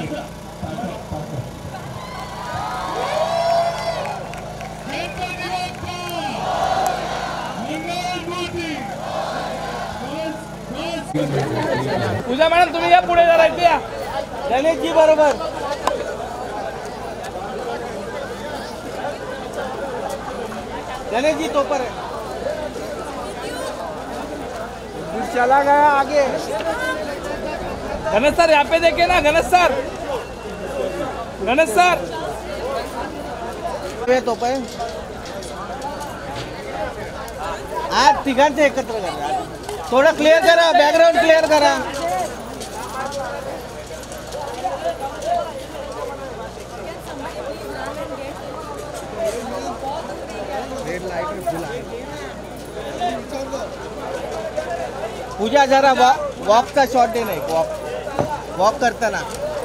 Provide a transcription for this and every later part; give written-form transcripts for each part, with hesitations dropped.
पूजा madam तुम्ही या पुढे जरा इथे या. गणेश जी बरोबर. गणेश जी तो पर चला गया आगे. गणेश सर यहाँ पे देखे ना. गणेश सर. गणेश सर तो पण आज तिघांचे एकत्र करा. थोडं क्लिअर करा. बॅकग्राऊंड क्लिअर करा. पूजा जरा वॉकचा शॉट दे. नाही वॉक करताना.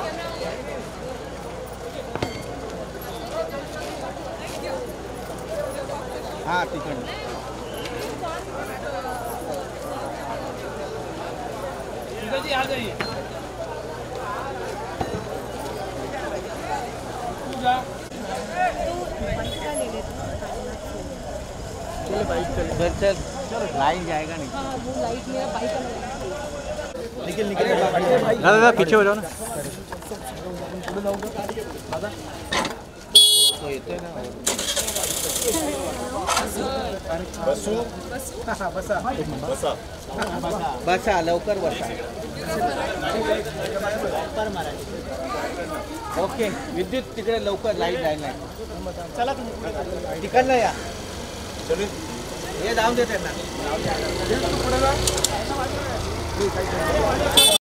हाँ तिकडं जी आ जाइए. चल लाइन जाएगा नहीं. वो लाइट मेरा बाइक का निकल निकल. दादा पीछे हो जाओ ना. दादा तो येते ना. बसू बसा बसा बसा लवकर बसा. ओके विद्युत तिकडे लवकर लाईट जायला. चला तिकडनं या. हे जाऊन देते ना.